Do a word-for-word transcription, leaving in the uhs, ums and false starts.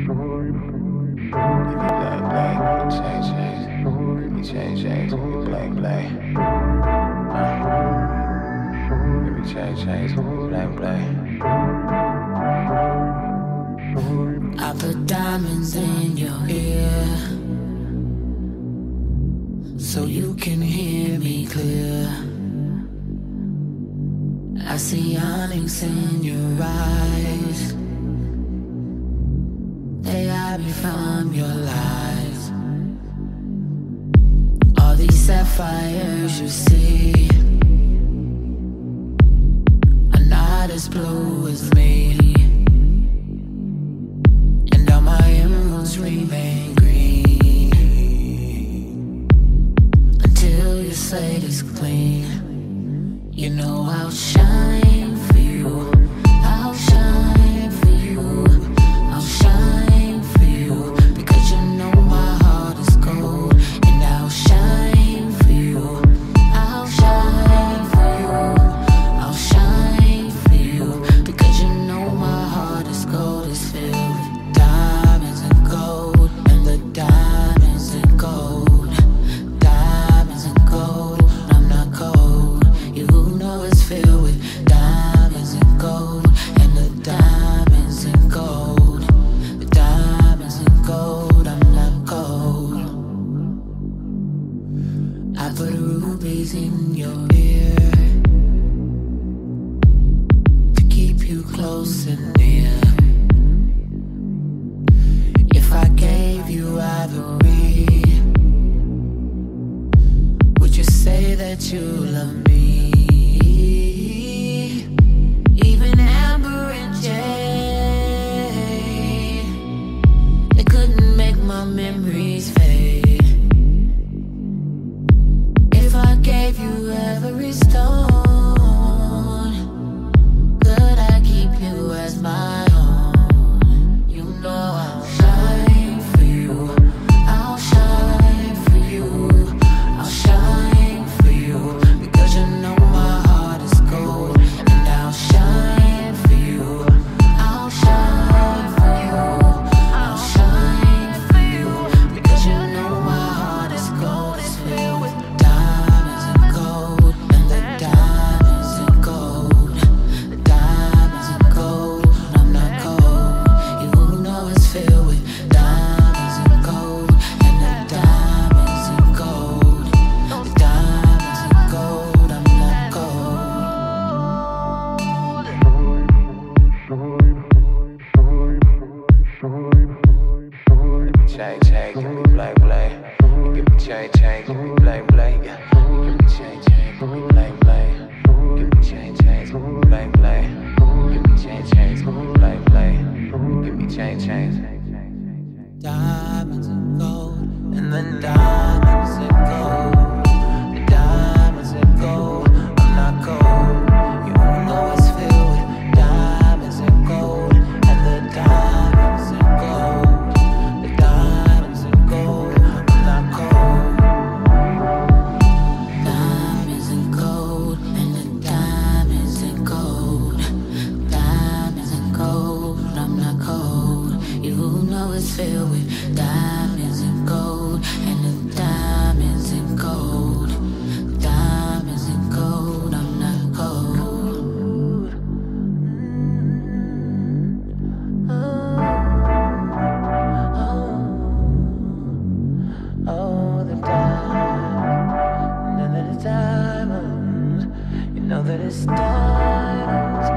Change, change, blank, blank. Give me change, change, blank, blank. I put diamonds in your ear so you can hear me clear. I see onyx in your eyes, they hide me from your lies. All these sapphires you see are not as blue as me, and all my emeralds remain green until your slate is clean. You know I'll shine for you, I'll shine for you, I'll shine for you, because you know my heart is gold. And I'll shine for you, I'll shine for you, I'll shine for you, because you know my heart is gold. It's filled with diamonds and gold, and the diamonds and gold, diamonds and gold. I'm not cold, you know it's filled with diamonds and gold, and the diamonds and gold, the diamonds and gold. I'm not cold. I put rubies in your ear to keep you close and near. If I gave you ivory, would you say that you love me? Even amber and jade, they couldn't make my memories fade. If I gave you every stone, could I keep you as my own? You know I'll shine for you, I'll shine for you, I'll shine for you, because you know my heart is gold. And I'll shine for you, I'll shine for you, I'll shine for you, because you know my heart is gold. It's filled with diamonds and gold, and the diamonds and gold, the diamonds and gold. I'm not cold, you know it's filled with diamonds and gold, and the diamonds and gold, the diamonds and gold. I'm not cold. Change, change, give me blank, blank. Give me change, change, give me blank, blank. Give me change, change, give me blank, blank. Give me change, change, give me blank, blank. Give me change, change, give me blank, blank. Give me change, change. Diamonds and gold, and then diamonds and gold, the diamonds and gold. I'm not cold, you know it's filled with diamonds and gold, and the diamonds and gold, the diamonds and gold. I'm not cold. Diamonds and gold, and the diamonds and gold, diamonds and gold. I'm not cold, you know it's filled with diamonds and gold, and the diamonds and gold, diamonds and gold. I'm not cold. Oh, oh, oh, the diamonds, and then the diamonds, you know that it's diamonds